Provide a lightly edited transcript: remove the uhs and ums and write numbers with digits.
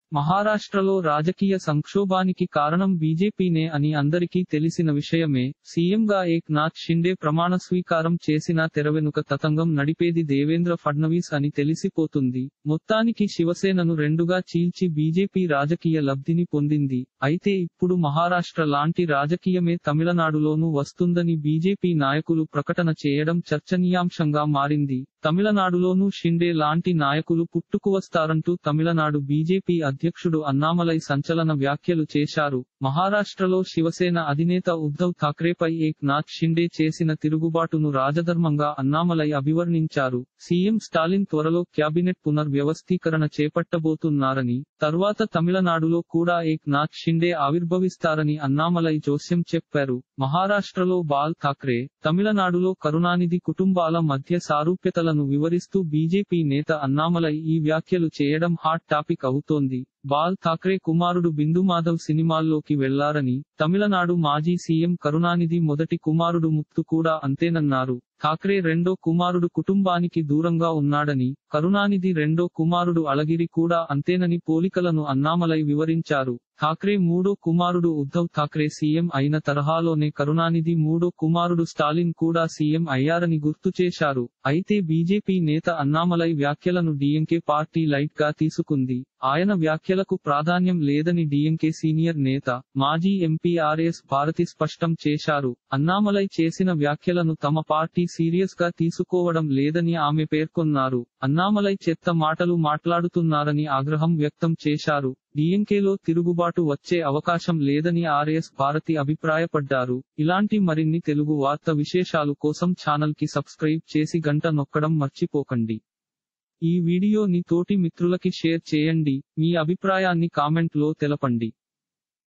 మహారాష్ట్రలో రాజకీయ సంక్షోభానికి కారణం బీజేపీనే అని అందరికీ తెలిసిన విషయమే. సీఎంగా ఏక్నాథ్ షిండే ప్రమాణ స్వీకారం చేసినా తెరవెనుక తతంగం నడిపేది దేవేంద్ర ఫడ్నవీస్ అని తెలిసిపోతుంది. మొత్తానికి శివసేనను రెండుగా చీల్చి బీజేపీ రాజకీయ లబ్ధిని పొందింది. అయితే ఇప్పుడు మహారాష్ట్ర లాంటి రాజకీయమే తమిళనాడులోనూ వస్తుందని బీజేపీ నాయకులు ప్రకటన చేయడం చర్చనీయాంశంగా మారింది. తమిళనాడులోనూ షిండే లాంటి నాయకులు పుట్టుకువస్తారంటూ తమిళనాడు బీజేపీ అధ్యక్షుడు అన్నామలై సంచలన వ్యాఖ్యలు చేశారు. మహారాష్ట్రలో శివసేన అధినేత ఉద్ధవ్ ఠాక్రేపై ఏక్నాథ్ షిండే చేసిన తిరుగుబాటును రాజధర్మంగా అన్నామలై అభివర్ణించారు. సీఎం స్టాలిన్ త్వరలో క్యాబినెట్ పునర్వ్యవస్థీకరణ చేపట్టబోతున్నారని, తర్వాత తమిళనాడులో కూడా ఏక్నాథ్ షిండే ఆవిర్భవిస్తారని అన్నామలై జోస్యం చెప్పారు. మహారాష్ట్రలో బాల్ ఠాక్రే, తమిళనాడులో కరుణానిధి కుటుంబాల మధ్య సారూప్యతలను వివరిస్తూ బీజేపీ నేత అన్నామలై ఈ వ్యాఖ్యలు చేయడం హాట్ టాపిక్ అవుతోంది. బాల్ ఠాక్రే కుమారుడు బిందు మాధవ్ సినిమాల్లోకి వెళ్లారని, తమిళనాడు మాజీ సీఎం కరుణానిధి మొదటి కుమారుడు ముత్తు కూడా అంతేనన్నారు. ఠాక్రే రెండో కుమారుడు కుటుంబానికి దూరంగా ఉన్నాడని, కరుణానిధి రెండో కుమారుడు అళగిరి కూడా అంతేనని పోలికలను అన్నామలై వివరించారు. ఠాక్రే మూడో కుమారుడు ఉద్ధవ్ ఠాక్రే సీఎం అయిన తరహాలోనే కరుణానిధి మూడో కుమారుడు స్టాలిన్ కూడా సీఎం అయ్యారని గుర్తు చేశారు. అయితే బీజేపీ నేత అన్నామలై వ్యాఖ్యలను డీఎంకే పార్టీ లైట్ గా తీసుకుంది. ఆయన వ్యాఖ్యలకు ప్రాధాన్యం లేదని డీఎంకే సీనియర్ నేత, మాజీ ఎంపీ ఆర్ఎస్ భారతి స్పష్టం చేశారు. అన్నామలై చేసిన వ్యాఖ్యలను తమ పార్టీ సీరియస్ గా తీసుకోవడం లేదని ఆమె పేర్కొన్నారు. అన్నామలై చెత్త మాటలు మాట్లాడుతున్నారని ఆగ్రహం వ్యక్తం చేశారు. డీఎంకేలో తిరుగుబాటు వచ్చే అవకాశం లేదని ఆర్ఎస్ భారతి అభిప్రాయపడ్డారు. ఇలాంటి మరిన్ని తెలుగు వార్త విశేషాలు కోసం ఛానల్ కి సబ్స్క్రైబ్ చేసి గంట నొక్కడం మర్చిపోకండి. ఈ వీడియోని తోటి మిత్రులకి షేర్ చేయండి. మీ అభిప్రాయాన్ని కామెంట్ లో తెలపండి.